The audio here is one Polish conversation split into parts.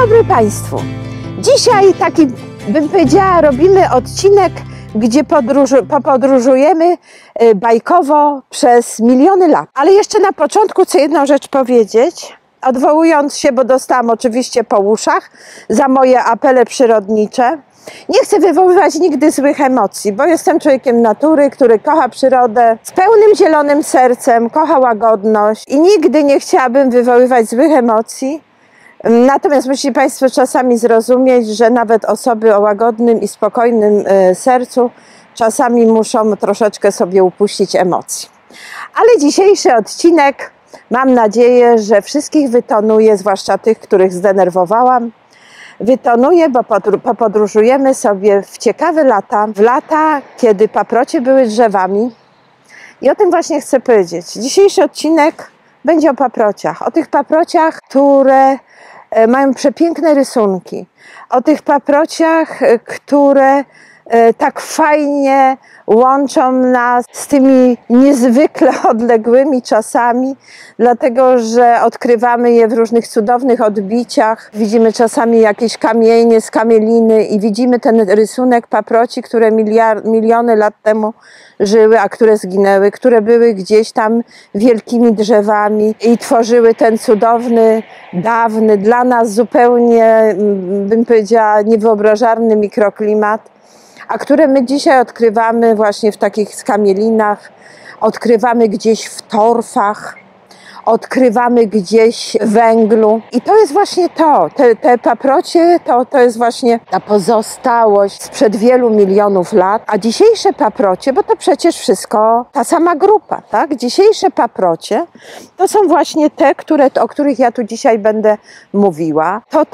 dobry Państwu. Dzisiaj taki, bym powiedziała, robimy odcinek, gdzie podróżujemy bajkowo przez miliony lat. Ale jeszcze na początku chcę jedną rzecz powiedzieć, odwołując się, bo dostałam oczywiście po uszach za moje apele przyrodnicze. Nie chcę wywoływać nigdy złych emocji, bo jestem człowiekiem natury, który kocha przyrodę z pełnym zielonym sercem, kocha łagodność i nigdy nie chciałabym wywoływać złych emocji. Natomiast musicie Państwo czasami zrozumieć, że nawet osoby o łagodnym i spokojnym sercu czasami muszą troszeczkę sobie upuścić emocji. Ale dzisiejszy odcinek, mam nadzieję, że wszystkich wytonuje, zwłaszcza tych, których zdenerwowałam. Wytonuje, bo popodróżujemy sobie w ciekawe lata, w lata, kiedy paprocie były drzewami. I o tym właśnie chcę powiedzieć. Dzisiejszy odcinek będzie o paprociach. O tych paprociach, które mają przepiękne rysunki. O tych paprociach, które tak fajnie łączą nas z tymi niezwykle odległymi czasami, dlatego że odkrywamy je w różnych cudownych odbiciach. Widzimy czasami jakieś kamienie z kamieliny i widzimy ten rysunek paproci, które miliony lat temu żyły, a które zginęły, które były gdzieś tam wielkimi drzewami i tworzyły ten cudowny, dawny, dla nas zupełnie, bym powiedziała, niewyobrażalny mikroklimat, a które my dzisiaj odkrywamy właśnie w takich skamielinach, odkrywamy gdzieś w torfach, odkrywamy gdzieś w węglu. I to jest właśnie to, te paprocie, to jest właśnie ta pozostałość sprzed wielu milionów lat. A dzisiejsze paprocie, bo to przecież wszystko ta sama grupa, tak? Dzisiejsze paprocie to są właśnie te, o których ja tu dzisiaj będę mówiła. To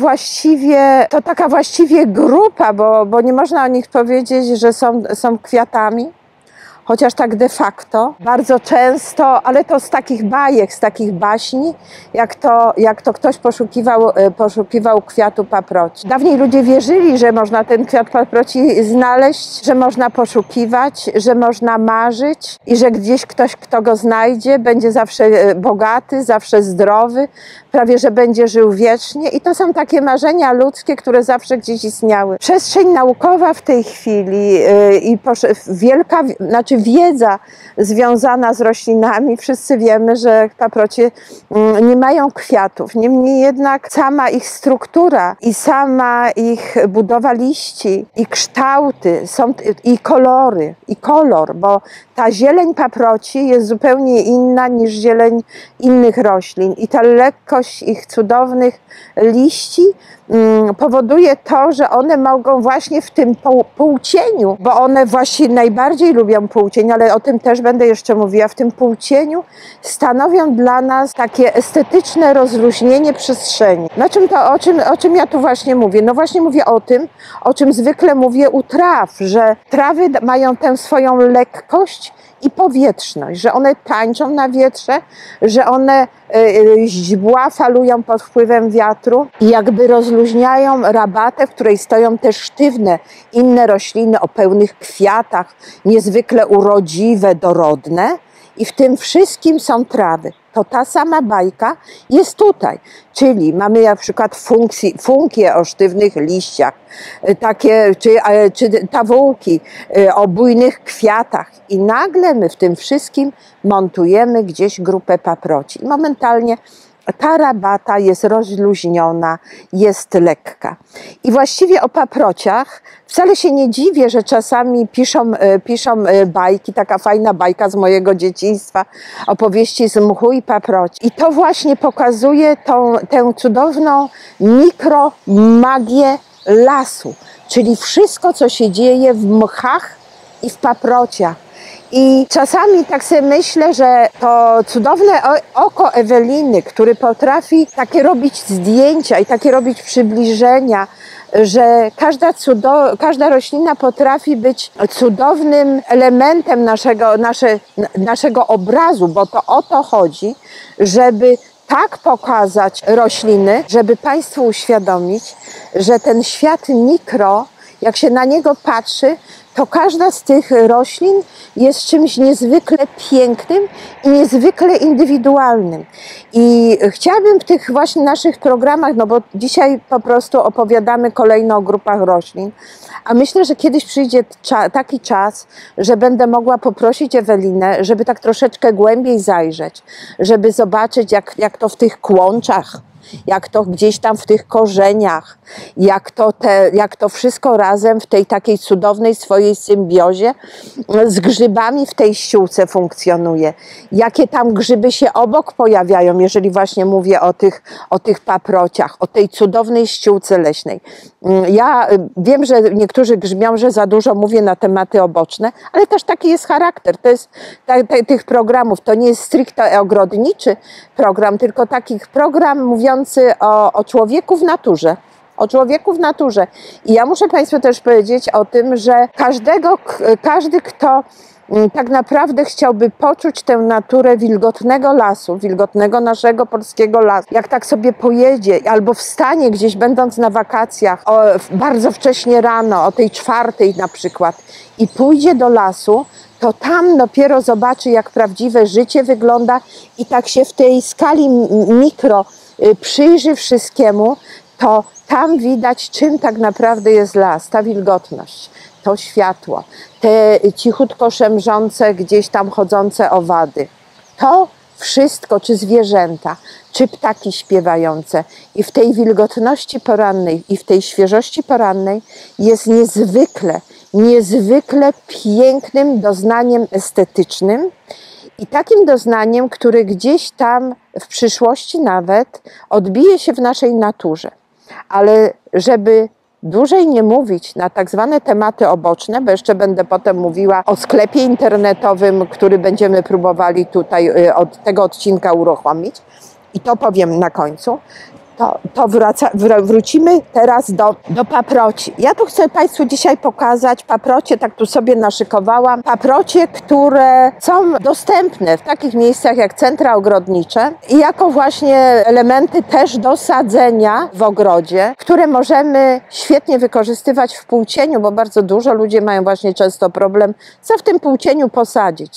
taka właściwie grupa, bo nie można o nich powiedzieć, że są kwiatami. Chociaż tak de facto, bardzo często, ale to z takich bajek, z takich baśni, jak to ktoś poszukiwał kwiatu paproci. Dawniej ludzie wierzyli, że można ten kwiat paproci znaleźć, że można poszukiwać, że można marzyć i że gdzieś ktoś, kto go znajdzie, będzie zawsze bogaty, zawsze zdrowy, prawie że będzie żył wiecznie. I to są takie marzenia ludzkie, które zawsze gdzieś istniały. Przestrzeń naukowa w tej chwili i wiedza związana z roślinami. Wszyscy wiemy, że paprocie nie mają kwiatów. Niemniej jednak sama ich struktura i sama ich budowa liści i kształty i kolor, bo ta zieleń paproci jest zupełnie inna niż zieleń innych roślin i ta lekkość ich cudownych liści powoduje to, że one mogą właśnie w tym półcieniu, bo one właśnie najbardziej lubią półcień, ale o tym też będę jeszcze mówiła, w tym półcieniu stanowią dla nas takie estetyczne rozluźnienie przestrzeni. O czym ja tu właśnie mówię? No właśnie mówię o tym, o czym zwykle mówię u traw, że trawy mają tę swoją lekkość i powietrzność, że one tańczą na wietrze, że one źdźbła falują pod wpływem wiatru i jakby rozluźniają rabatę, w której stoją te sztywne inne rośliny o pełnych kwiatach, niezwykle urodziwe, dorodne. I w tym wszystkim są trawy. To ta sama bajka jest tutaj. Czyli mamy na przykład funkie o sztywnych liściach, czy tawułki o bujnych kwiatach. I nagle my w tym wszystkim montujemy gdzieś grupę paproci. I momentalnie ta rabata jest rozluźniona, jest lekka. I właściwie o paprociach wcale się nie dziwię, że czasami piszą bajki, taka fajna bajka z mojego dzieciństwa, opowieści z mchu i paproci. I to właśnie pokazuje tę cudowną mikromagię lasu, czyli wszystko, co się dzieje w mchach i w paprociach. I czasami tak sobie myślę, że to cudowne oko Eweliny, który potrafi takie robić zdjęcia i takie robić przybliżenia, że każda roślina potrafi być cudownym elementem naszego obrazu, bo to o to chodzi, żeby tak pokazać rośliny, żeby Państwu uświadomić, że ten świat mikro jak się na niego patrzy, to każda z tych roślin jest czymś niezwykle pięknym i niezwykle indywidualnym. I chciałabym w tych właśnie naszych programach, no bo dzisiaj po prostu opowiadamy kolejno o grupach roślin, a myślę, że kiedyś przyjdzie taki czas, że będę mogła poprosić Ewelinę, żeby tak troszeczkę głębiej zajrzeć, żeby zobaczyć, jak to w tych kłączach, jak to gdzieś tam w tych korzeniach, jak to wszystko razem w tej takiej cudownej swojej symbiozie z grzybami w tej ściółce funkcjonuje. Jakie tam grzyby się obok pojawiają, jeżeli właśnie mówię o tych paprociach, o tej cudownej ściółce leśnej. Ja wiem, że niektórzy grzmią, że za dużo mówię na tematy oboczne, ale też taki jest charakter. To jest tych programów. To nie jest stricte ogrodniczy program, tylko taki program mówiący o człowieku w naturze. O człowieku w naturze. I ja muszę Państwu też powiedzieć o tym, że każdy, kto tak naprawdę chciałby poczuć tę naturę wilgotnego lasu, wilgotnego naszego polskiego lasu. Jak tak sobie pojedzie albo wstanie gdzieś będąc na wakacjach bardzo wcześnie rano, o tej 4 na przykład i pójdzie do lasu, to tam dopiero zobaczy, jak prawdziwe życie wygląda i tak się w tej skali mikro przyjrzy wszystkiemu, to tam widać, czym tak naprawdę jest las, ta wilgotność, to światło, te cichutko szemrzące, gdzieś tam chodzące owady. To wszystko, czy zwierzęta, czy ptaki śpiewające. I w tej wilgotności porannej i w tej świeżości porannej jest niezwykle pięknym doznaniem estetycznym i takim doznaniem, które gdzieś tam w przyszłości nawet odbije się w naszej naturze. Ale żeby dłużej nie mówić na tak zwane tematy oboczne, bo jeszcze będę potem mówiła o sklepie internetowym, który będziemy próbowali tutaj od tego odcinka uruchomić i to powiem na końcu, to wrócimy teraz do paproci. Ja tu chcę Państwu dzisiaj pokazać paprocie, tak tu sobie naszykowałam, paprocie, które są dostępne w takich miejscach jak centra ogrodnicze i jako właśnie elementy też do sadzenia w ogrodzie, które możemy świetnie wykorzystywać w półcieniu, bo bardzo dużo ludzi mają właśnie często problem, co w tym półcieniu posadzić,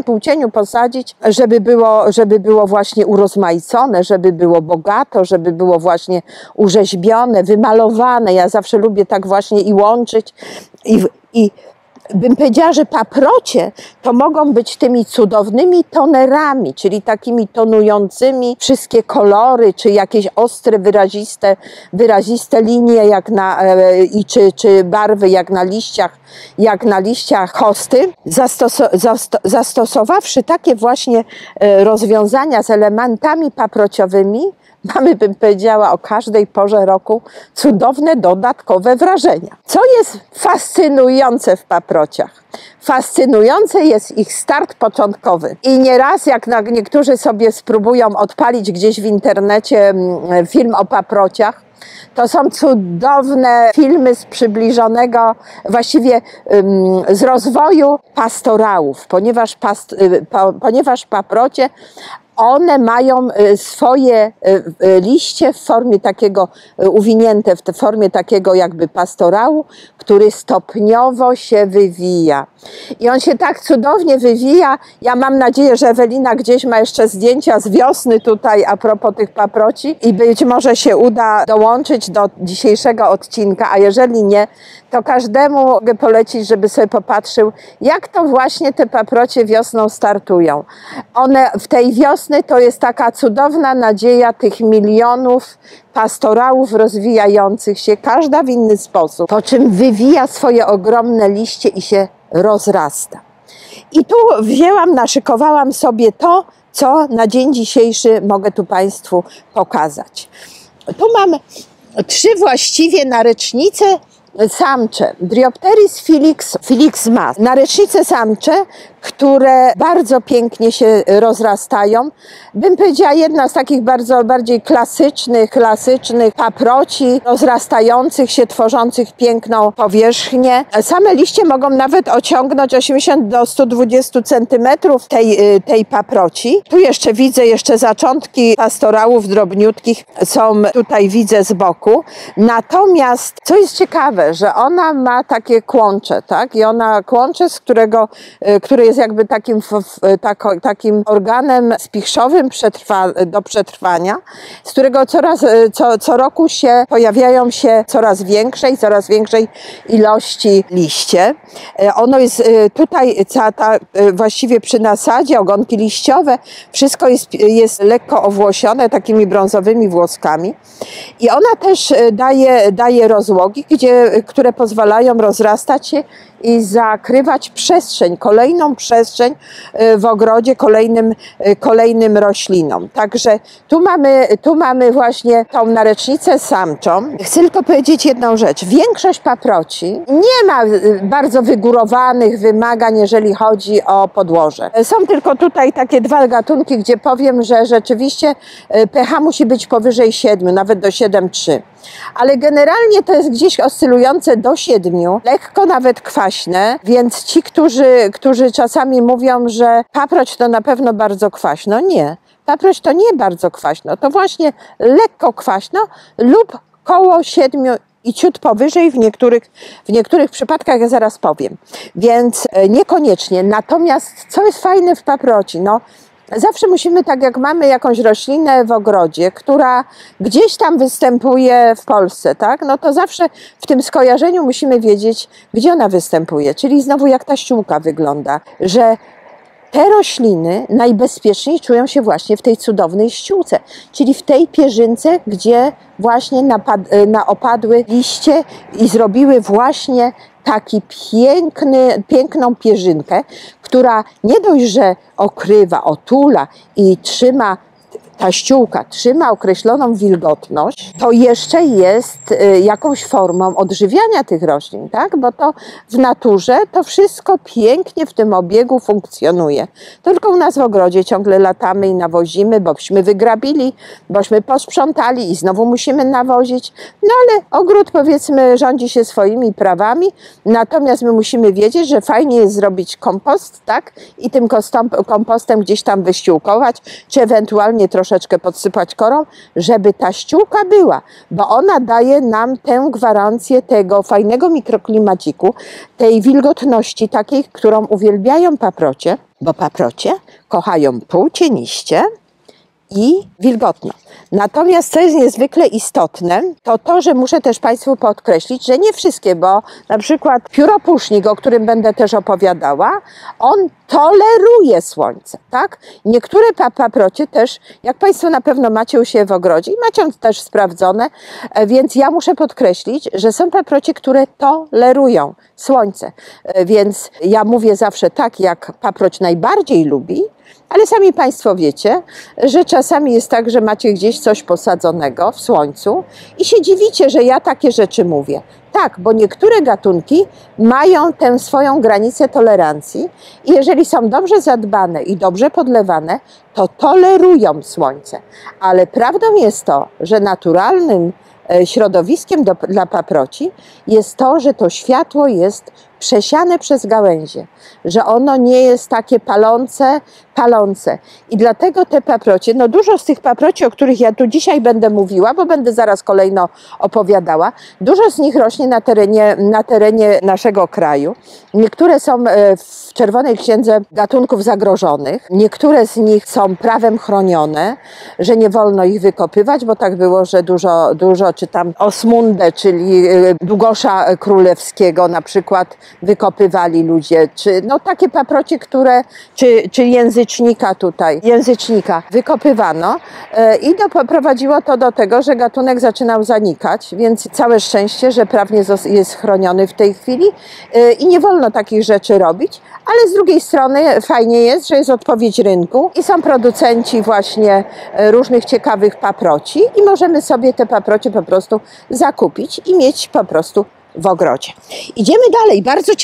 żeby było właśnie urozmaicone, żeby było bogato, żeby było właśnie urzeźbione, wymalowane. Ja zawsze lubię tak właśnie i łączyć i bym powiedziała, że paprocie to mogą być tymi cudownymi tonerami, czyli takimi tonującymi wszystkie kolory, czy jakieś ostre, wyraziste linie czy barwy jak na liściach hosty. Zastosowawszy takie właśnie rozwiązania z elementami paprociowymi, mamy, bym powiedziała, o każdej porze roku cudowne, dodatkowe wrażenia. Co jest fascynujące w paprociach? Fascynujące jest ich start początkowy. I nieraz, jak niektórzy sobie spróbują odpalić gdzieś w internecie film o paprociach, to są cudowne filmy z przybliżonego, właściwie z rozwoju pastorałów, ponieważ paprocie one mają swoje liście w formie takiego, uwinięte w formie takiego jakby pastorału, który stopniowo się wywija. I on się tak cudownie wywija. Ja mam nadzieję, że Ewelina gdzieś ma jeszcze zdjęcia z wiosny tutaj a propos tych paproci i być może się uda dołączyć do dzisiejszego odcinka, a jeżeli nie, to każdemu mogę polecić, żeby sobie popatrzył, jak to właśnie te paprocie wiosną startują. One w tej wiosny to jest taka cudowna nadzieja tych milionów pastorałów rozwijających się, każda w inny sposób, po czym wywija swoje ogromne liście i się rozrasta. I tu naszykowałam sobie to, co na dzień dzisiejszy mogę tu Państwu pokazać. Tu mam 3 właściwie narecznice samcze, Dryopteris filix mas, narecznice samcze, które bardzo pięknie się rozrastają. Bym powiedziała, jedna z takich bardziej klasycznych paproci, rozrastających się, tworzących piękną powierzchnię. Same liście mogą nawet osiągnąć 80 do 120 centymetrów tej paproci. Tu jeszcze widzę zaczątki pastorałów drobniutkich, są tutaj widzę z boku. Natomiast, co jest ciekawe, że ona ma takie kłącze, tak? I ona kłącze, które jest jakby takim organem spichrzowym do przetrwania, z którego co roku pojawiają się coraz większej ilości liście. Ono jest tutaj, właściwie przy nasadzie, ogonki liściowe, wszystko jest lekko owłosione takimi brązowymi włoskami. I ona też daje rozłogi, które pozwalają rozrastać się i zakrywać kolejną przestrzeń w ogrodzie kolejnym roślinom. Także tu mamy właśnie tą narecznicę samczą. Chcę tylko powiedzieć jedną rzecz. Większość paproci nie ma bardzo wygórowanych wymagań, jeżeli chodzi o podłoże. Są tylko tutaj takie dwa gatunki, gdzie powiem, że rzeczywiście pH musi być powyżej 7, nawet do 7,3. Ale generalnie to jest gdzieś oscylujące do 7, lekko nawet kwaśne, więc ci, którzy czasami mówią, że paproć to na pewno bardzo kwaśno, nie. Paproć to nie bardzo kwaśno, to właśnie lekko kwaśno lub koło 7 i ciut powyżej w niektórych przypadkach, ja zaraz powiem. Więc niekoniecznie. Natomiast co jest fajne w paproci? No, zawsze musimy, tak jak mamy jakąś roślinę w ogrodzie, która gdzieś tam występuje w Polsce, tak? No to zawsze w tym skojarzeniu musimy wiedzieć, gdzie ona występuje. Czyli znowu jak ta ściółka wygląda, że te rośliny najbezpieczniej czują się właśnie w tej cudownej ściółce, czyli w tej pierzynce, gdzie właśnie opadły liście i zrobiły właśnie taki piękną pierzynkę, która nie dość, że okrywa, otula i trzyma, ta ściółka trzyma określoną wilgotność, to jeszcze jest jakąś formą odżywiania tych roślin, tak? Bo to w naturze to wszystko pięknie w tym obiegu funkcjonuje. Tylko u nas w ogrodzie ciągle latamy i nawozimy, bośmy wygrabili, bośmy posprzątali i znowu musimy nawozić. No ale ogród, powiedzmy, rządzi się swoimi prawami, natomiast my musimy wiedzieć, że fajnie jest zrobić kompost, tak? I tym kompostem gdzieś tam wyściółkować, czy ewentualnie troszeczkę podsypać korą, żeby ta ściółka była, bo ona daje nam tę gwarancję tego fajnego mikroklimaciku, tej wilgotności takiej, którą uwielbiają paprocie, bo paprocie kochają półcieniście i wilgotno. Natomiast co jest niezwykle istotne, to, że muszę też Państwu podkreślić, że nie wszystkie, bo na przykład pióropusznik, o którym będę też opowiadała, on toleruje słońce, tak? Niektóre paprocie też, jak Państwo na pewno macie u siebie w ogrodzie i macie też sprawdzone, więc ja muszę podkreślić, że są paprocie, które tolerują słońce. Więc ja mówię zawsze tak, jak paproć najbardziej lubi, ale sami Państwo wiecie, że czasami jest tak, że macie gdzieś coś posadzonego w słońcu i się dziwicie, że ja takie rzeczy mówię. Tak, bo niektóre gatunki mają tę swoją granicę tolerancji i jeżeli są dobrze zadbane i dobrze podlewane, to tolerują słońce. Ale prawdą jest to, że naturalnym środowiskiem dla paproci jest to, że to światło jest przesiane przez gałęzie, że ono nie jest takie palące. I dlatego te paprocie, no dużo z tych paproci, o których ja tu dzisiaj będę mówiła, bo będę zaraz kolejno opowiadała, dużo z nich rośnie na terenie naszego kraju. Niektóre są w Czerwonej Księdze Gatunków Zagrożonych, niektóre z nich są prawem chronione, że nie wolno ich wykopywać, bo tak było, że dużo czy tam osmundę, czyli długosza królewskiego na przykład wykopywali ludzie, czy no takie paprocie, które, czy języcznika wykopywano i doprowadziło to do tego, że gatunek zaczynał zanikać, więc całe szczęście, że prawnie jest chroniony w tej chwili i nie wolno takich rzeczy robić, ale z drugiej strony fajnie jest, że jest odpowiedź rynku i są producenci właśnie różnych ciekawych paproci i możemy sobie te paprocie po prostu zakupić i mieć po prostu w ogrodzie. Idziemy dalej.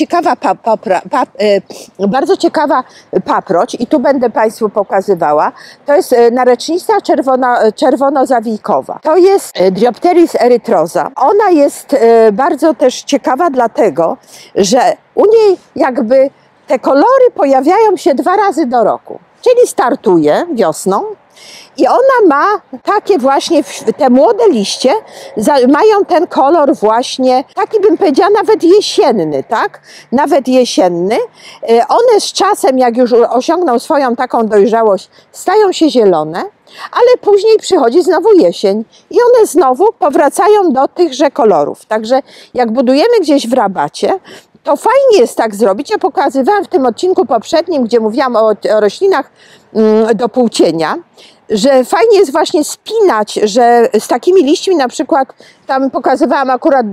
Bardzo ciekawa paproć i tu będę Państwu pokazywała. To jest narecznica czerwono-zawijkowa. To jest Diopteris erytrosa. Ona jest bardzo też ciekawa dlatego, że u niej jakby te kolory pojawiają się 2 razy do roku. Czyli startuje wiosną i ona ma takie właśnie, te młode liście mają ten kolor właśnie, taki bym powiedziała nawet jesienny, tak? Nawet jesienny. One z czasem, jak już osiągną swoją taką dojrzałość, stają się zielone, ale później przychodzi znowu jesień i one znowu powracają do tychże kolorów. Także jak budujemy gdzieś w rabacie, to fajnie jest tak zrobić. Ja pokazywałam w tym odcinku poprzednim, gdzie mówiłam o roślinach do płócienia, że fajnie jest właśnie spinać, że z takimi liśćmi na przykład, tam pokazywałam akurat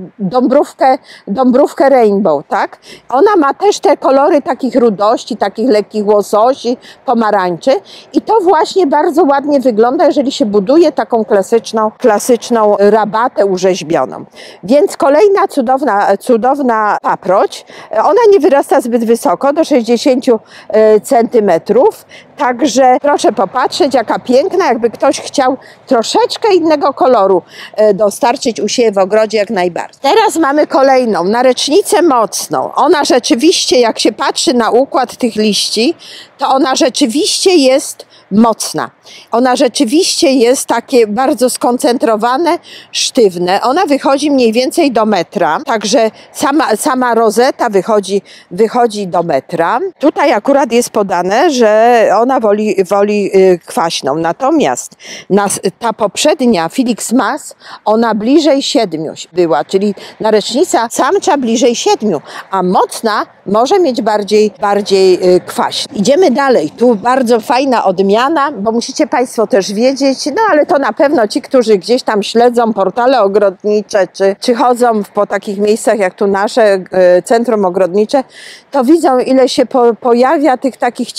dąbrówkę rainbow, tak? Ona ma też te kolory takich rudości, takich lekkich łososi, pomarańczy i to właśnie bardzo ładnie wygląda, jeżeli się buduje taką klasyczną rabatę urzeźbioną. Więc kolejna cudowna paproć. Ona nie wyrasta zbyt wysoko, do 60 centymetrów, także proszę popatrzeć, jaka piękna, jakby ktoś chciał troszeczkę innego koloru dostarczyć u siebie w ogrodzie, jak najbardziej. Teraz mamy kolejną, narecznicę mocną. Ona rzeczywiście, jak się patrzy na układ tych liści, to ona rzeczywiście jest mocna. Ona rzeczywiście jest takie bardzo skoncentrowane, sztywne. Ona wychodzi mniej więcej do metra, także sama rozeta wychodzi do metra. Tutaj akurat jest podane, że ona woli kwaśną. Natomiast ta poprzednia Felix Mas, ona bliżej 7 była, czyli narecznica samcza bliżej 7, a mocna może mieć bardziej kwaśną. Idziemy dalej. Tu bardzo fajna odmiana, bo musicie Państwo też wiedzieć, no ale to na pewno ci, którzy gdzieś tam śledzą portale ogrodnicze, czy chodzą po takich miejscach jak tu nasze centrum ogrodnicze, to widzą, ile się pojawia tych takich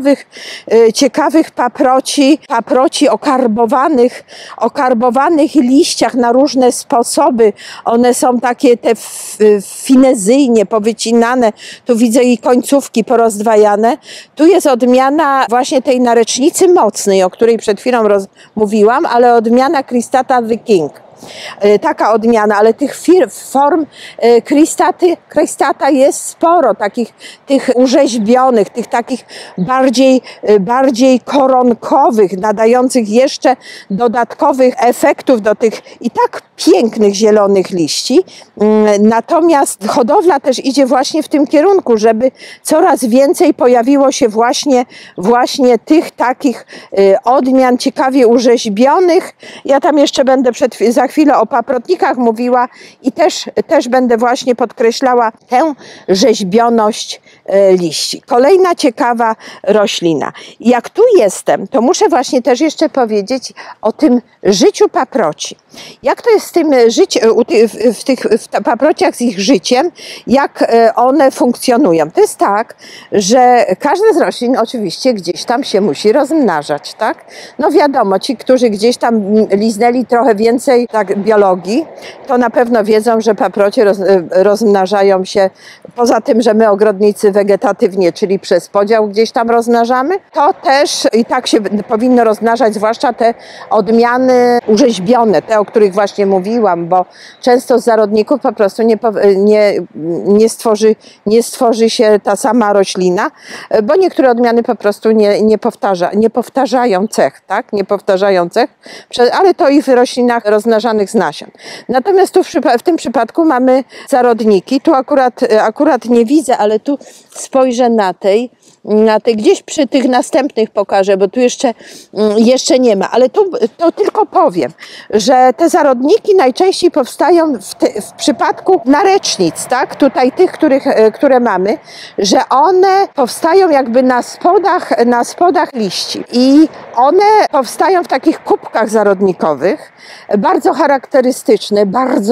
ciekawych paproci okarbowanych liściach na różne sposoby. One są takie te finezyjnie powycinane, tu widzę i końcówki porozdwajane. Tu jest odmiana właśnie tej narecznicy mocnej, o której przed chwilą mówiłam, ale odmiana Cristata the King. Taka odmiana, ale tych form Cristata jest sporo, tych urzeźbionych, tych takich bardziej koronkowych, nadających jeszcze dodatkowych efektów do tych i tak pięknych zielonych liści. Natomiast hodowla też idzie właśnie w tym kierunku, żeby coraz więcej pojawiło się właśnie tych takich odmian ciekawie urzeźbionych. Ja tam jeszcze będę za chwilę o paprotnikach mówiła i też będę właśnie podkreślała tę rzeźbioność liści. Kolejna ciekawa roślina. Jak tu jestem, to muszę właśnie też jeszcze powiedzieć o tym życiu paproci. Jak to jest z tym w paprociach z ich życiem, jak one funkcjonują? To jest tak, że każda z roślin oczywiście gdzieś tam się musi rozmnażać, tak? No wiadomo, ci, którzy gdzieś tam liznęli trochę więcej biologii, to na pewno wiedzą, że paprocie rozmnażają się, poza tym, że my ogrodnicy wegetatywnie, czyli przez podział gdzieś tam rozmnażamy, to też i tak się powinno rozmnażać, zwłaszcza te odmiany urzeźbione, te, o których właśnie mówiłam, bo często z zarodników po prostu nie stworzy się ta sama roślina, bo niektóre odmiany po prostu nie powtarzają cech, tak? Nie powtarzają cech, ale to i w roślinach rozmnażanych z nasion. Natomiast tu w tym przypadku mamy zarodniki. Tu akurat nie widzę, ale tu spojrzę na tej, gdzieś przy tych następnych pokażę, bo tu jeszcze nie ma, ale to tylko powiem, że te zarodniki najczęściej powstają w przypadku narecznic, tak? Tutaj tych, które mamy, że one powstają jakby na spodach liści i One powstają w takich kubkach zarodnikowych, bardzo charakterystyczne,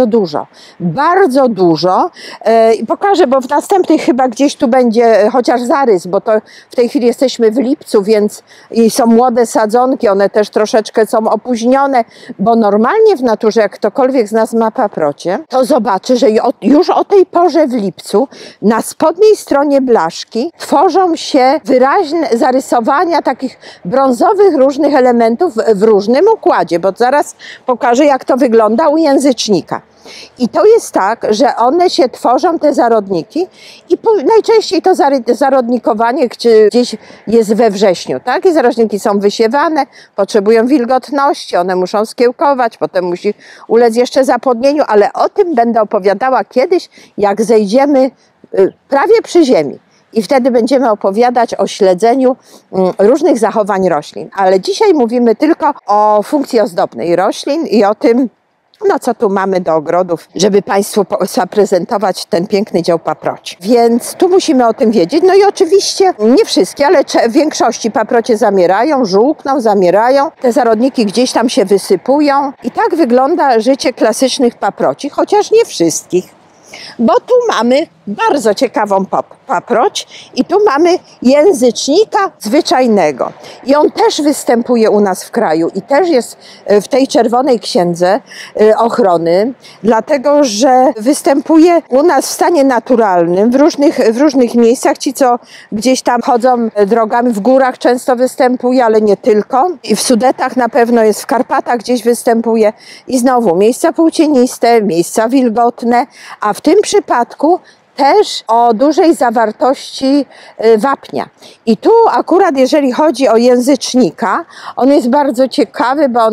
bardzo dużo. I pokażę, bo w następnej chyba gdzieś tu będzie chociaż zarys, bo to w tej chwili jesteśmy w lipcu, więc i są młode sadzonki, one też troszeczkę są opóźnione, bo normalnie w naturze, jak ktokolwiek z nas ma paprocie, to zobaczy, że już o tej porze w lipcu na spodniej stronie blaszki tworzą się wyraźne zarysowania takich brązowych różnych elementów w różnym układzie, bo zaraz pokażę, jak to wygląda u języcznika. I to jest tak, że one się tworzą, te zarodniki, i najczęściej to zarodnikowanie gdzieś jest we wrześniu, tak? I zarodniki są wysiewane, potrzebują wilgotności, one muszą skiełkować, potem musi ulec jeszcze zapłodnieniu, ale o tym będę opowiadała kiedyś, jak zejdziemy prawie przy ziemi. I wtedy będziemy opowiadać o śledzeniu różnych zachowań roślin. Ale dzisiaj mówimy tylko o funkcji ozdobnej roślin i o tym, no co tu mamy do ogrodów, żeby Państwu zaprezentować ten piękny dział paproci. Więc tu musimy o tym wiedzieć. No i oczywiście nie wszystkie, ale w większości paprocie zamierają, żółkną, zamierają. Te zarodniki gdzieś tam się wysypują. I tak wygląda życie klasycznych paproci, chociaż nie wszystkich. Bo tu mamy bardzo ciekawą paproć i tu mamy języcznika zwyczajnego. I on też występuje u nas w kraju i też jest w tej czerwonej księdze ochrony, dlatego że występuje u nas w stanie naturalnym, w różnych miejscach. Ci, co gdzieś tam chodzą drogami, w górach często występuje, ale nie tylko. I w Sudetach na pewno jest, w Karpatach gdzieś występuje. I znowu miejsca płócieniste, miejsca wilgotne, a w tym przypadku też o dużej zawartości wapnia. I tu akurat, jeżeli chodzi o języcznika, on jest bardzo ciekawy, bo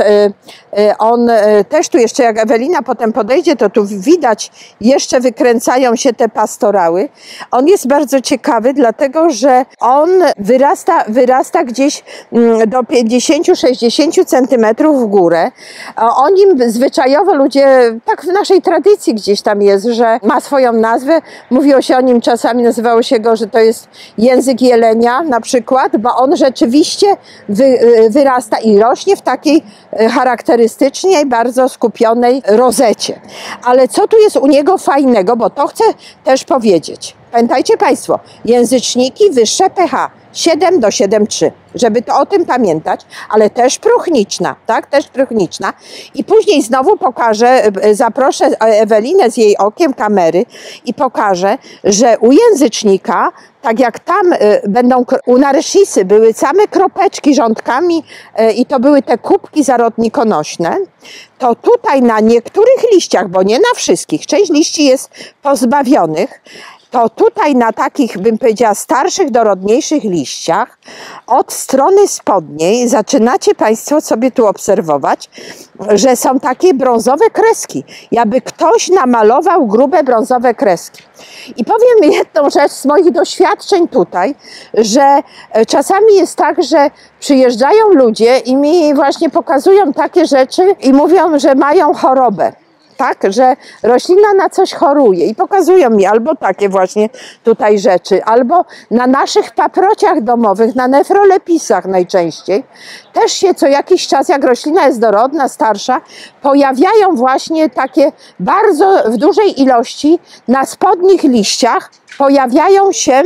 on też tu jeszcze, jak Ewelina potem podejdzie, to tu widać, jeszcze wykręcają się te pastorały. On jest bardzo ciekawy, dlatego że on wyrasta gdzieś do 50-60 centymetrów w górę. O nim zwyczajowo ludzie, tak w naszej tradycji gdzieś tam jest, że ma swoją nazwę. Mówiło się o nim czasami, nazywało się go, że to jest język jelenia na przykład, bo on rzeczywiście wyrasta i rośnie w takiej charakterystycznej, bardzo skupionej rozecie. Ale co tu jest u niego fajnego, bo to chcę też powiedzieć. Pamiętajcie Państwo, języczniki wyższe pH 7 do 7,3, żeby to o tym pamiętać, ale też próchniczna, tak? Też próchniczna. I później znowu pokażę, zaproszę Ewelinę z jej okiem kamery i pokażę, że u języcznika, tak jak tam u narysisy były same kropeczki rządkami i to były te kubki zarodnikonośne, to tutaj na niektórych liściach, bo nie na wszystkich, część liści jest pozbawionych, to tutaj na takich, bym powiedziała, starszych, dorodniejszych liściach od strony spodniej zaczynacie Państwo sobie tu obserwować, że są takie brązowe kreski, jakby ktoś namalował grube brązowe kreski. I powiem jedną rzecz z moich doświadczeń tutaj, że czasami jest tak, że przyjeżdżają ludzie i mi właśnie pokazują takie rzeczy i mówią, że mają chorobę. Tak, że roślina na coś choruje i pokazują mi albo takie właśnie tutaj rzeczy, albo na naszych paprociach domowych, na nefrolepisach najczęściej, też się co jakiś czas, jak roślina jest dorodna, starsza, pojawiają właśnie takie bardzo w dużej ilości na spodnich liściach, pojawiają się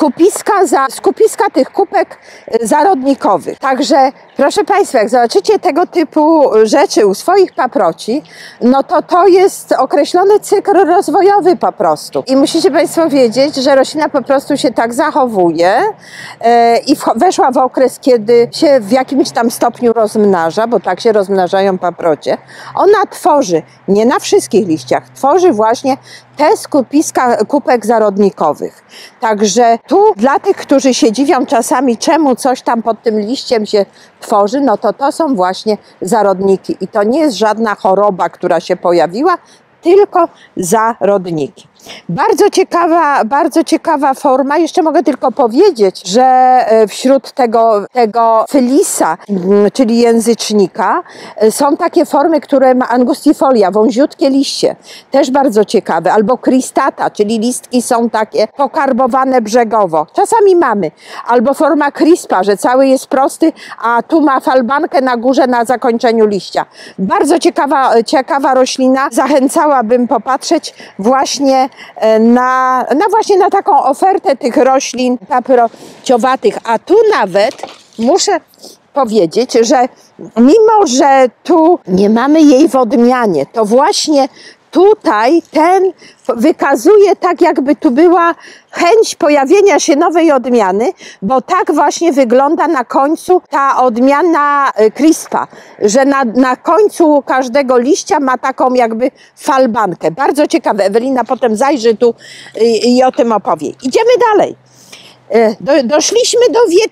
skupiska tych kubek zarodnikowych. Także proszę Państwa, jak zobaczycie tego typu rzeczy u swoich paproci, no to jest określony cykl rozwojowy po prostu. I musicie Państwo wiedzieć, że roślina po prostu się tak zachowuje i weszła w okres, kiedy się w jakimś tam stopniu rozmnaża, bo tak się rozmnażają paprocie. Ona tworzy, nie na wszystkich liściach, tworzy właśnie te skupiska kubek zarodnikowych. Także tu dla tych, którzy się dziwią czasami, czemu coś tam pod tym liściem się tworzy, no to są właśnie zarodniki. I to nie jest żadna choroba, która się pojawiła, tylko zarodniki. Bardzo ciekawa forma. Jeszcze mogę tylko powiedzieć, że wśród tego Felisa, czyli języcznika, są takie formy, które ma angustifolia, wąziutkie liście. Też bardzo ciekawe. Albo cristata, czyli listki są takie pokarbowane brzegowo. Czasami mamy. Albo forma crispa, że cały jest prosty, a tu ma falbankę na górze na zakończeniu liścia. Bardzo ciekawa roślina. Zachęcałabym popatrzeć właśnie właśnie na taką ofertę tych roślin paprociowatych. A tu nawet muszę powiedzieć, że mimo, że tu nie mamy jej w odmianie, to właśnie tutaj ten wykazuje tak, jakby tu była chęć pojawienia się nowej odmiany, bo tak właśnie wygląda na końcu ta odmiana crispa, że na końcu każdego liścia ma taką jakby falbankę. Bardzo ciekawe. Ewelina potem zajrzy tu i o tym opowie. Idziemy dalej. Doszliśmy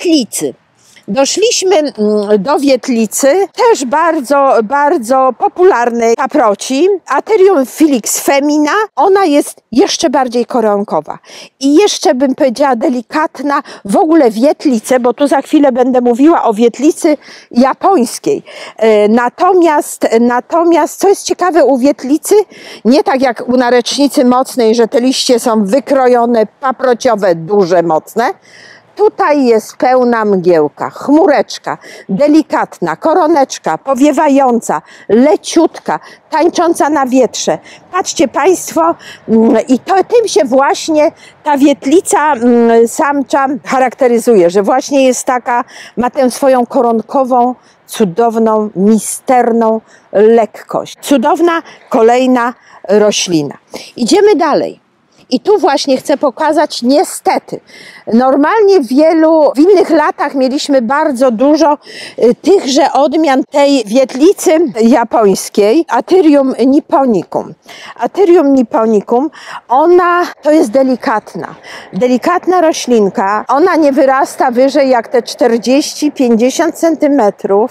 do Wietlicy, też bardzo popularnej paproci, Aterium filix femina. Ona jest jeszcze bardziej koronkowa i jeszcze bym powiedziała delikatna. W ogóle Wietlice, bo tu za chwilę będę mówiła o Wietlicy japońskiej. Natomiast co jest ciekawe u Wietlicy, nie tak jak u narecznicy mocnej, że te liście są wykrojone, paprociowe, duże, mocne. Tutaj jest pełna mgiełka, chmureczka, delikatna, koroneczka, powiewająca, leciutka, tańcząca na wietrze. Patrzcie Państwo, i tym się właśnie ta Wietlica samcza charakteryzuje, że właśnie jest taka, ma tę swoją koronkową, cudowną, misterną lekkość. Cudowna kolejna roślina. Idziemy dalej. I tu właśnie chcę pokazać, niestety, normalnie w innych latach mieliśmy bardzo dużo tychże odmian tej Wietlicy japońskiej, Aterium nipponicum. Aterium nipponicum, ona to jest delikatna roślinka, ona nie wyrasta wyżej jak te 40-50 centymetrów.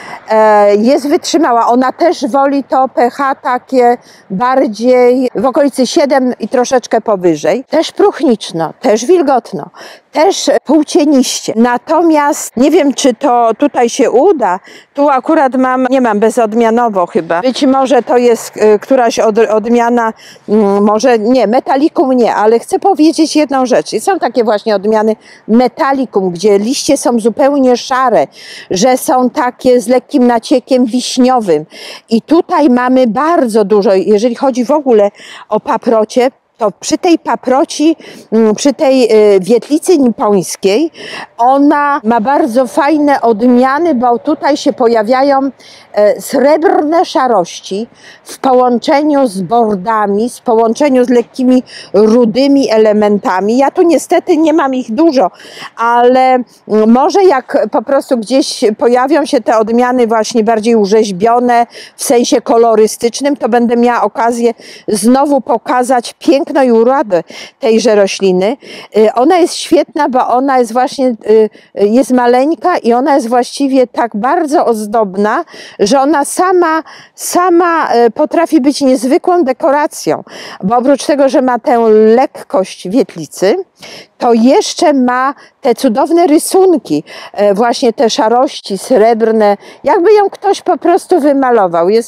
Jest wytrzymała. Ona też woli to pH takie bardziej w okolicy 7 i troszeczkę powyżej. Też próchniczno, też wilgotno, też półcieniście. Natomiast nie wiem, czy to tutaj się uda. Tu akurat nie mam bezodmianowo chyba. Być może to jest któraś odmiana, może nie, metalikum nie, ale chcę powiedzieć jedną rzecz. I są takie właśnie odmiany metalikum, gdzie liście są zupełnie szare, że są takie z lekkim naciekiem wiśniowym. I tutaj mamy bardzo dużo, jeżeli chodzi w ogóle o paprocie, to przy tej paproci, przy tej Wietlicy nippońskiej, ona ma bardzo fajne odmiany, bo tutaj się pojawiają srebrne szarości w połączeniu z bordami, w połączeniu z lekkimi rudymi elementami. Ja tu niestety nie mam ich dużo, ale może jak po prostu gdzieś pojawią się te odmiany właśnie bardziej urzeźbione w sensie kolorystycznym, to będę miała okazję znowu pokazać piękno i urodę tejże rośliny. Ona jest świetna, bo ona jest właśnie, jest maleńka i ona jest właściwie tak bardzo ozdobna, że ona sama potrafi być niezwykłą dekoracją, bo oprócz tego, że ma tę lekkość Wietlicy, to jeszcze ma te cudowne rysunki, właśnie te szarości srebrne, jakby ją ktoś po prostu wymalował. Jest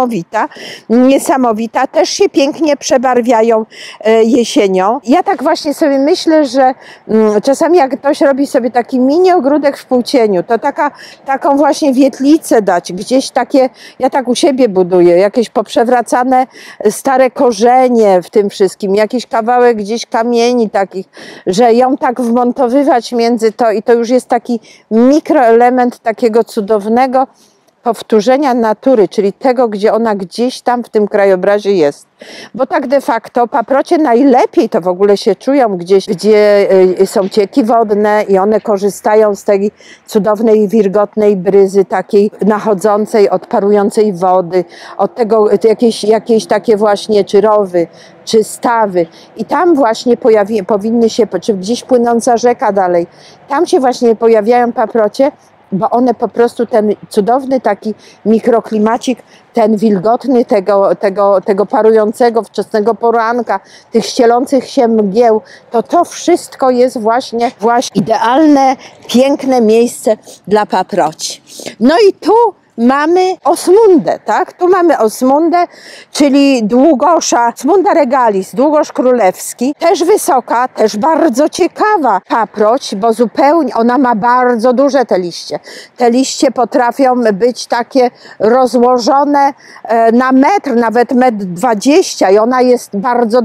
niesamowita, też się pięknie przebarwiają jesienią. Ja tak właśnie sobie myślę, że czasami jak ktoś robi sobie taki mini ogródek w półcieniu, to taką właśnie Wietlicę dać, gdzieś takie, ja tak u siebie buduję, jakieś poprzewracane stare korzenie w tym wszystkim, jakiś kawałek gdzieś kamieni takich, że ją tak wmontowywać między to i to już jest taki mikroelement takiego cudownego powtórzenia natury, czyli tego, gdzie ona gdzieś tam w tym krajobrazie jest. Bo tak de facto paprocie najlepiej to w ogóle się czują gdzieś, gdzie są cieki wodne i one korzystają z tej cudownej, wilgotnej bryzy, takiej nachodzącej, odparującej wody, od tego jakieś takie właśnie czy rowy, czy stawy. I tam właśnie powinny się, czy gdzieś płynąca rzeka dalej, tam się właśnie pojawiają paprocie. bo one po prostu ten cudowny taki mikroklimacik, ten wilgotny tego parującego wczesnego poranka, tych ścielących się mgieł, to wszystko jest właśnie idealne, piękne miejsce dla paproci. No i tu mamy osmundę, tak? Tu mamy osmundę, czyli długosza, osmunda regalis, długosz królewski, też wysoka, też bardzo ciekawa paproć, bo zupełnie, ona ma bardzo duże te liście. Te liście potrafią być takie rozłożone na metr, nawet 1,20 m i ona jest bardzo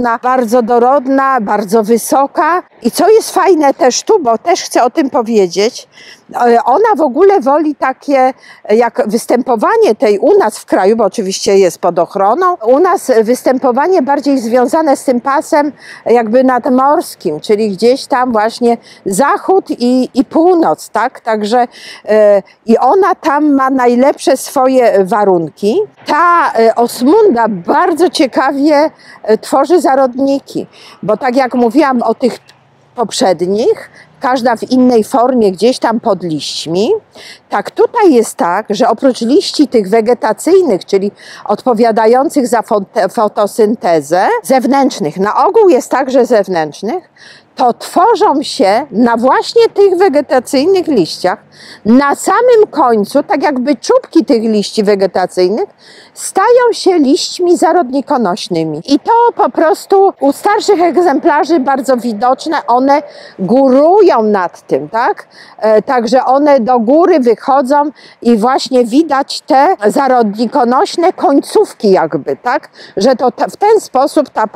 dorodna, bardzo wysoka. I co jest fajne też tu, bo też chcę o tym powiedzieć, ona w ogóle woli takie jak występowanie tej u nas w kraju, bo oczywiście jest pod ochroną, u nas występowanie bardziej związane z tym pasem jakby nadmorskim, czyli gdzieś tam właśnie zachód i północ, tak? Także i ona tam ma najlepsze swoje warunki. Ta osmunda bardzo ciekawie tworzy zarodniki, bo tak jak mówiłam o tych poprzednich, każda w innej formie gdzieś tam pod liśćmi. Tak tutaj jest tak, że oprócz liści tych wegetacyjnych, czyli odpowiadających za fotosyntezę, zewnętrznych, na ogół jest także zewnętrznych, to tworzą się na właśnie tych wegetacyjnych liściach, na samym końcu, tak jakby czubki tych liści wegetacyjnych, stają się liśćmi zarodnikonośnymi. I to po prostu u starszych egzemplarzy bardzo widoczne, one górują nad tym, tak? Także one do góry wychodzą i właśnie widać te zarodnikonośne końcówki jakby, tak? Że to w ten sposób ta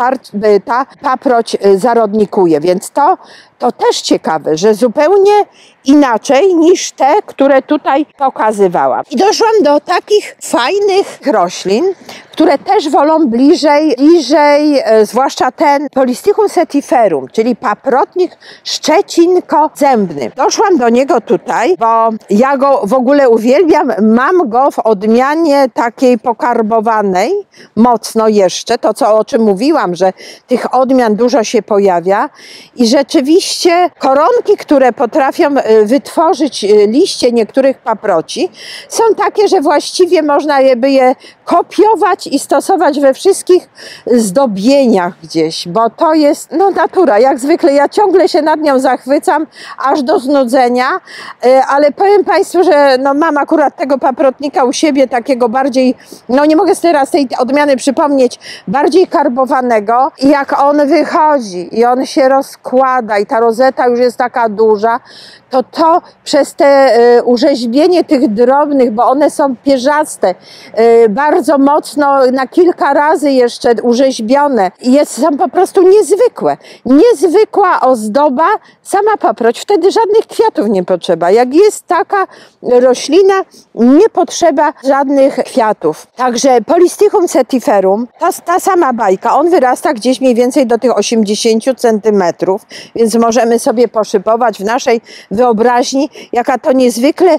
paproć zarodnikuje, więc to też ciekawe, że zupełnie inaczej niż te, które tutaj pokazywałam. I doszłam do takich fajnych roślin, które też wolą bliżej, zwłaszcza ten Polystichum setiferum, czyli paprotnik szczecinko-zębny. Doszłam do niego tutaj, bo ja go w ogóle uwielbiam. Mam go w odmianie takiej pokarbowanej, mocno jeszcze, o czym mówiłam, że tych odmian dużo się pojawia i rzeczywiście koronki, które potrafią wytworzyć liście niektórych paproci, są takie, że właściwie można by je kopiować i stosować we wszystkich zdobieniach gdzieś, bo to jest natura, jak zwykle. Ja ciągle się nad nią zachwycam, aż do znudzenia, ale powiem Państwu, że mam akurat tego paprotnika u siebie, takiego bardziej, nie mogę teraz tej odmiany przypomnieć, bardziej karbowanego i jak on wychodzi i on się rozkłada i ta rozeta już jest taka duża, to przez te urzeźbienie tych drobnych, bo one są pierzaste, bardzo mocno na kilka razy jeszcze urzeźbione, są po prostu niezwykłe. Niezwykła ozdoba, sama paproć, wtedy żadnych kwiatów nie potrzeba. Jak jest taka roślina, nie potrzeba żadnych kwiatów. Także Polystichum setiferum, ta sama bajka, on wyrasta gdzieś mniej więcej do tych 80 cm, więc możemy sobie poszybować w naszej wyobraźni, jaka to niezwykle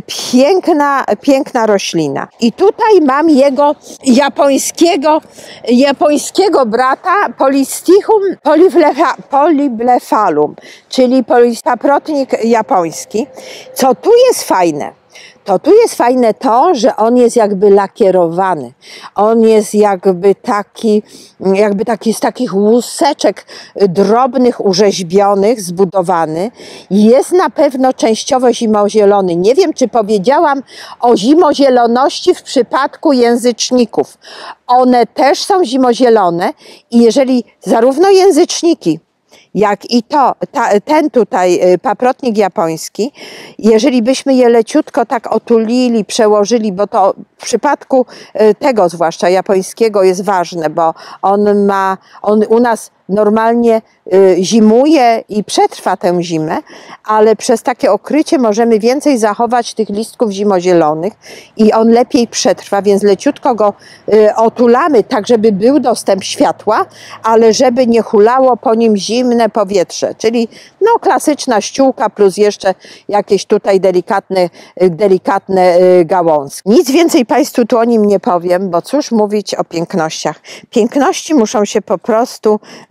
piękna roślina. I tutaj mam jego japońskiego brata Polystichum polyblephalum, czyli paprotnik japoński. Co tu jest fajne? Tu jest fajne to, że on jest jakby lakierowany. On jest jakby z takich łuseczek drobnych, urzeźbionych, zbudowany. Jest na pewno częściowo zimozielony. Nie wiem, czy powiedziałam o zimozieloności w przypadku języczników. One też są zimozielone i jeżeli zarówno języczniki, jak i ten tutaj paprotnik japoński, jeżeli byśmy je leciutko tak otulili, przełożyli, bo to w przypadku tego zwłaszcza japońskiego jest ważne, bo on u nas normalnie zimuje i przetrwa tę zimę, ale przez takie okrycie możemy więcej zachować tych listków zimozielonych i on lepiej przetrwa, więc leciutko go otulamy, tak żeby był dostęp światła, ale żeby nie hulało po nim zimne powietrze, czyli klasyczna ściółka plus jeszcze jakieś tutaj delikatne gałązki. Nic więcej Państwu tu o nim nie powiem, bo cóż mówić o pięknościach. Piękności muszą się po prostu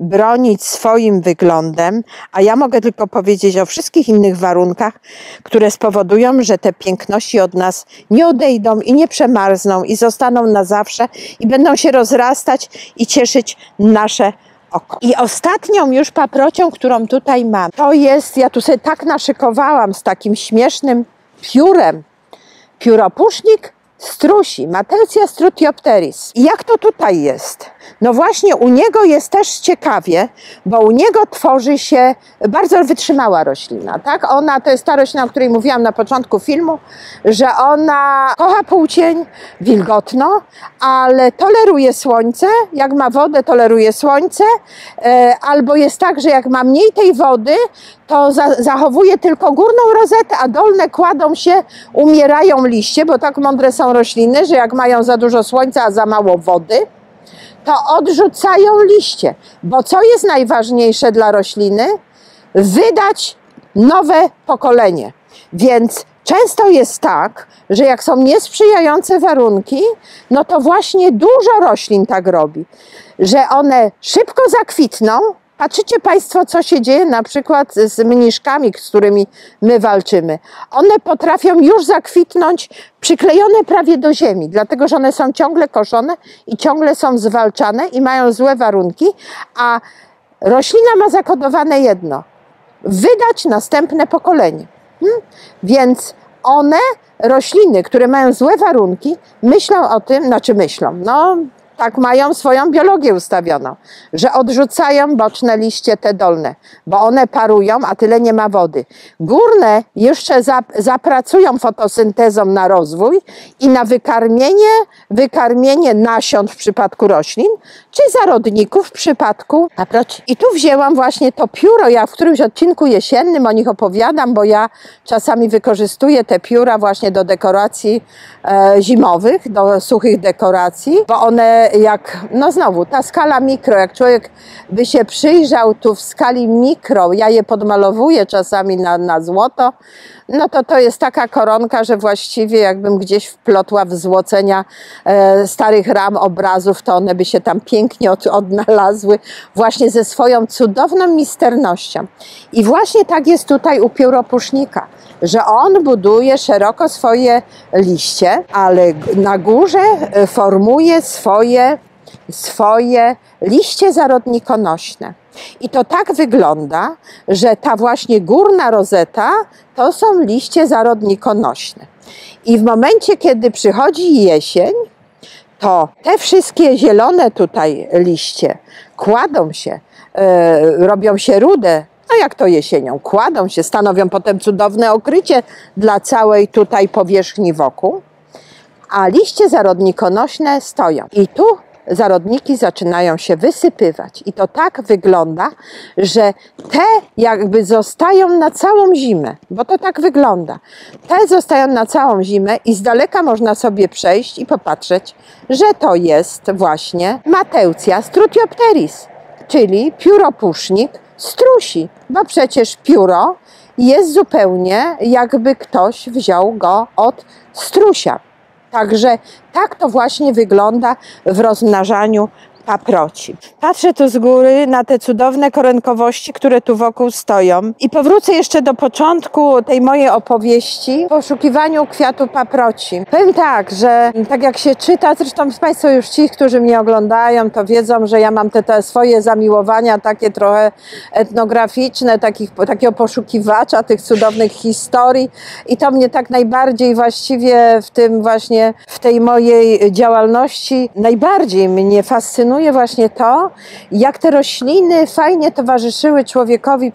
bronić swoim wyglądem, a ja mogę tylko powiedzieć o wszystkich innych warunkach, które spowodują, że te piękności od nas nie odejdą i nie przemarzną i zostaną na zawsze i będą się rozrastać i cieszyć nasze oko. I ostatnią już paprocią, którą tutaj mam, to jest, ja tu sobie tak naszykowałam z takim śmiesznym piórem, pióropusznik strusi, Mateusia strutiopteris. I jak to tutaj jest? No właśnie u niego jest też ciekawie, bo u niego tworzy się bardzo wytrzymała roślina, tak? Ona to jest ta roślina, o której mówiłam na początku filmu, że ona kocha półcień, wilgotno, ale toleruje słońce, jak ma wodę, toleruje słońce, albo jest tak, że jak ma mniej tej wody, to zachowuje tylko górną rozetę, a dolne kładą się, umierają liście, bo tak mądre są rośliny, że jak mają za dużo słońca, a za mało wody, to odrzucają liście. Bo co jest najważniejsze dla rośliny? Wydać nowe pokolenie. Więc często jest tak, że jak są niesprzyjające warunki, no to właśnie dużo roślin tak robi, że one szybko zakwitną. Patrzycie Państwo, co się dzieje na przykład z mniszkami, z którymi my walczymy. One potrafią już zakwitnąć przyklejone prawie do ziemi, dlatego że one są ciągle koszone i ciągle są zwalczane i mają złe warunki, a roślina ma zakodowane jedno: wydać następne pokolenie. Więc one, rośliny, które mają złe warunki, myślą o tym, no tak mają swoją biologię ustawioną, że odrzucają boczne liście te dolne, bo one parują, a tyle nie ma wody. Górne jeszcze zapracują fotosyntezą na rozwój i na wykarmienie nasion w przypadku roślin, czy zarodników w przypadku paproci. I tu wzięłam właśnie to pióro, ja w którymś odcinku jesiennym o nich opowiadam, bo ja czasami wykorzystuję te pióra właśnie do dekoracji zimowych, do suchych dekoracji, bo one no znowu, ta skala mikro, jak człowiek by się przyjrzał tu w skali mikro, ja je podmalowuję czasami na złoto, no to jest taka koronka, że właściwie jakbym gdzieś wplotła w złocenia starych ram obrazów, to one by się tam pięknie odnalazły właśnie ze swoją cudowną misternością. I właśnie tak jest tutaj u pióropusznika, że on buduje szeroko swoje liście, ale na górze formuje swoje liście zarodnikonośne. I to tak wygląda, że ta właśnie górna rozeta to są liście zarodnikonośne. I w momencie, kiedy przychodzi jesień, to te wszystkie zielone tutaj liście kładą się, robią się rude, no jak to jesienią, kładą się, stanowią potem cudowne okrycie dla całej tutaj powierzchni wokół, a liście zarodnikonośne stoją. I tu zarodniki zaczynają się wysypywać. I to tak wygląda, że te jakby zostają na całą zimę, bo to tak wygląda. Te zostają na całą zimę i z daleka można sobie przejść i popatrzeć, że to jest właśnie Mateusia strutiopteris, czyli pióropusznik strusi, bo przecież pióro jest zupełnie jakby ktoś wziął go od strusia. Także tak to właśnie wygląda w rozmnażaniu paproci. Patrzę tu z góry na te cudowne koronkowości, które tu wokół stoją i powrócę jeszcze do początku tej mojej opowieści o poszukiwaniu kwiatu paproci. Powiem tak, że tak jak się czyta, zresztą Państwo już ci, którzy mnie oglądają, to wiedzą, że ja mam te swoje zamiłowania takie trochę etnograficzne, takiego poszukiwacza tych cudownych historii i to mnie tak najbardziej właściwie w tej mojej działalności najbardziej mnie fascynuje właśnie to, jak te rośliny fajnie towarzyszyły człowiekowi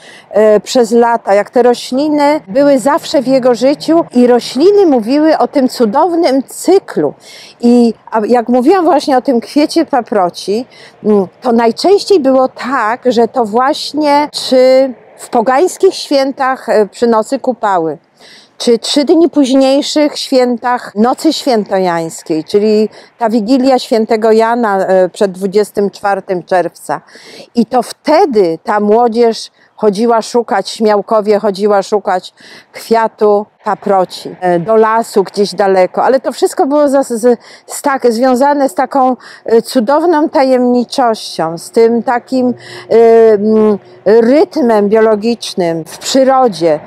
przez lata, jak te rośliny były zawsze w jego życiu i rośliny mówiły o tym cudownym cyklu. I jak mówiłam właśnie o tym kwiecie paproci, to najczęściej było tak, że to właśnie czy w pogańskich świętach przynosy kupały, czy 3 dni późniejszych świętach Nocy Świętojańskiej, czyli ta Wigilia Świętego Jana przed 24 czerwca. I to wtedy ta młodzież chodziła szukać, Śmiałkowie chodziła szukać kwiatu paproci do lasu gdzieś daleko, ale to wszystko było związane z taką cudowną tajemniczością, z tym takim rytmem biologicznym w przyrodzie.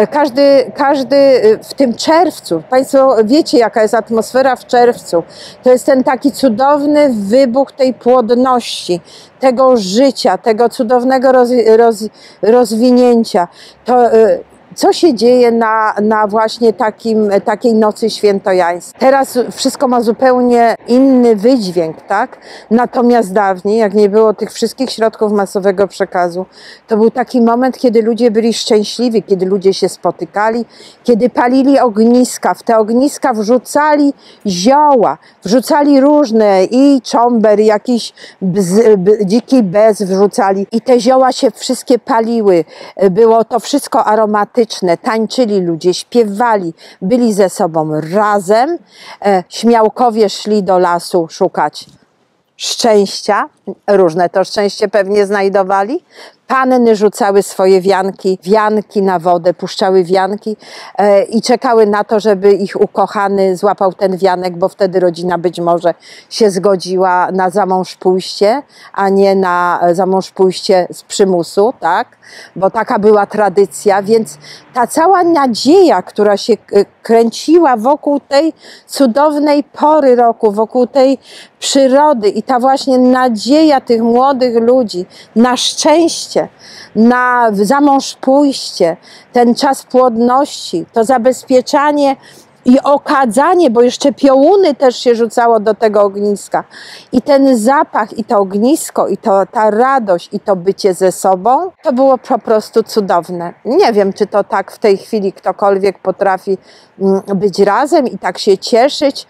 Każdy w tym czerwcu, Państwo wiecie, jaka jest atmosfera w czerwcu, to jest ten taki cudowny wybuch tej płodności, tego życia, tego cudownego rozwinięcia. Co się dzieje na właśnie takiej nocy świętojańskiej. Teraz wszystko ma zupełnie inny wydźwięk, tak? Natomiast dawniej, jak nie było tych wszystkich środków masowego przekazu, to był taki moment, kiedy ludzie byli szczęśliwi, kiedy ludzie się spotykali, kiedy palili ogniska, w te ogniska wrzucali zioła, wrzucali różne i czomber, jakiś dziki bez wrzucali i te zioła się wszystkie paliły. Było to wszystko aromatyczne. Tańczyli ludzie, śpiewali, byli ze sobą razem. Śmiałkowie szli do lasu szukać szczęścia. Różne to szczęście pewnie znajdowali. Panny rzucały swoje wianki na wodę, puszczały wianki i czekały na to, żeby ich ukochany złapał ten wianek, bo wtedy rodzina być może się zgodziła na zamąż pójście, a nie na zamąż pójście z przymusu, tak? Bo taka była tradycja, więc ta cała nadzieja, która się kręciła wokół tej cudownej pory roku, wokół tej przyrody i ta właśnie nadzieja tych młodych ludzi na szczęście, na zamąż pójście, ten czas płodności, to zabezpieczanie i okadzanie, bo jeszcze piołuny też się rzucało do tego ogniska. I ten zapach, i to ognisko, i ta radość, i to bycie ze sobą, to było po prostu cudowne. Nie wiem, czy to tak w tej chwili ktokolwiek potrafi być razem i tak się cieszyć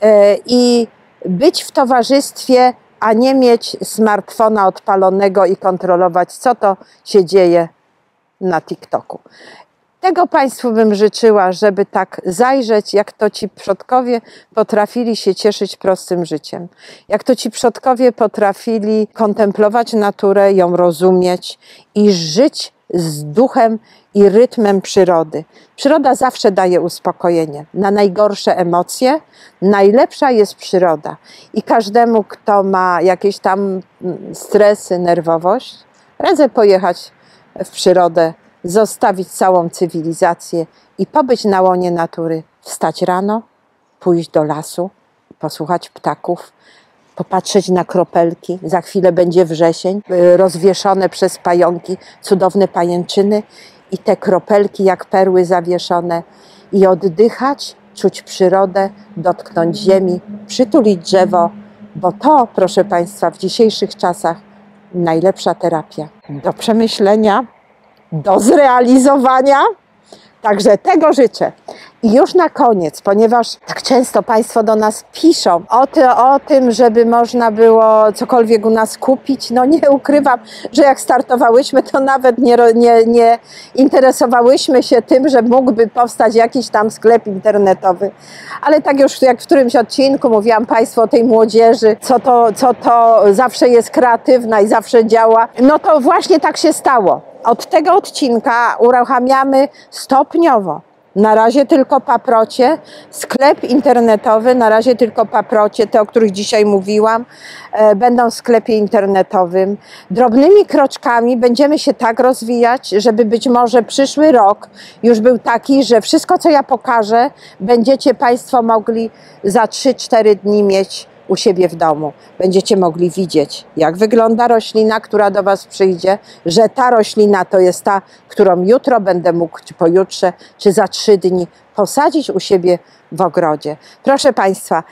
i być w towarzystwie, a nie mieć smartfona odpalonego i kontrolować, co to się dzieje na TikToku. Tego Państwu bym życzyła, żeby tak zajrzeć, jak to ci przodkowie potrafili się cieszyć prostym życiem. Jak to ci przodkowie potrafili kontemplować naturę, ją rozumieć i żyć z duchem i rytmem przyrody. Przyroda zawsze daje uspokojenie. Na najgorsze emocje najlepsza jest przyroda. I każdemu, kto ma jakieś tam stresy, nerwowość, radzę pojechać w przyrodę, zostawić całą cywilizację i pobyć na łonie natury. Wstać rano, pójść do lasu, posłuchać ptaków, popatrzeć na kropelki. Za chwilę będzie wrzesień, rozwieszone przez pająki cudowne pajęczyny i te kropelki jak perły zawieszone i oddychać, czuć przyrodę, dotknąć ziemi, przytulić drzewo, bo to, proszę Państwa, w dzisiejszych czasach najlepsza terapia. Do przemyślenia, do zrealizowania. Także tego życzę. I już na koniec, ponieważ tak często Państwo do nas piszą o tym, żeby można było cokolwiek u nas kupić, no nie ukrywam, że jak startowałyśmy, to nawet nie interesowałyśmy się tym, że mógłby powstać jakiś tam sklep internetowy. Ale tak już jak w którymś odcinku mówiłam Państwu o tej młodzieży, co to zawsze jest kreatywna i zawsze działa, no to właśnie tak się stało. Od tego odcinka uruchamiamy stopniowo. Na razie tylko paprocie, sklep internetowy, na razie tylko paprocie, te, o których dzisiaj mówiłam, będą w sklepie internetowym. Drobnymi kroczkami będziemy się tak rozwijać, żeby być może przyszły rok już był taki, że wszystko, co ja pokażę, będziecie Państwo mogli za 3-4 dni mieć u siebie w domu. Będziecie mogli widzieć, jak wygląda roślina, która do Was przyjdzie, że ta roślina to jest ta, którą jutro będę mógł, czy pojutrze, czy za 3 dni posadzić u siebie w ogrodzie. Proszę Państwa,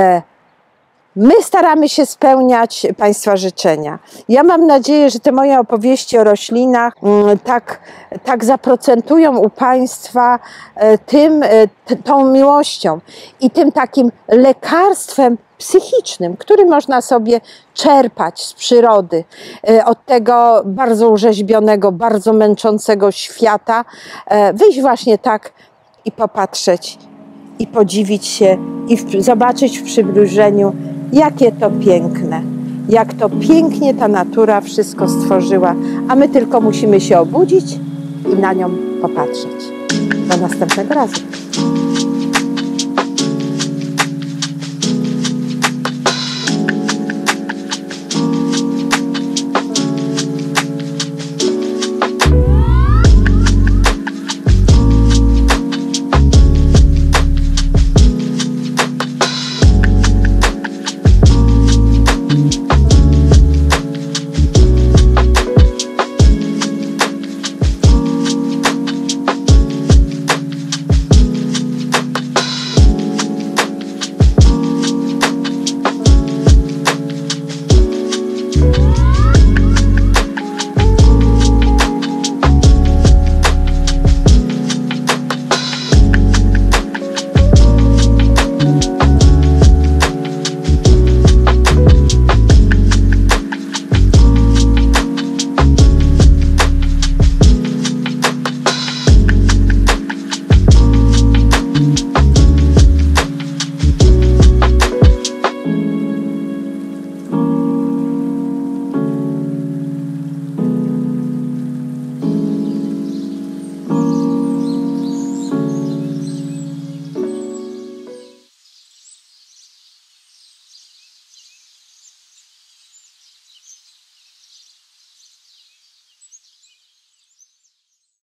my staramy się spełniać Państwa życzenia. Ja mam nadzieję, że te moje opowieści o roślinach tak zaprocentują u Państwa tą miłością i tym takim lekarstwem psychicznym, który można sobie czerpać z przyrody, od tego bardzo urzeźbionego, bardzo męczącego świata, wyjść właśnie tak i popatrzeć, i podziwić się, i zobaczyć w przybliżeniu, jakie to piękne, jak to pięknie ta natura wszystko stworzyła, a my tylko musimy się obudzić i na nią popatrzeć. Do następnego razu.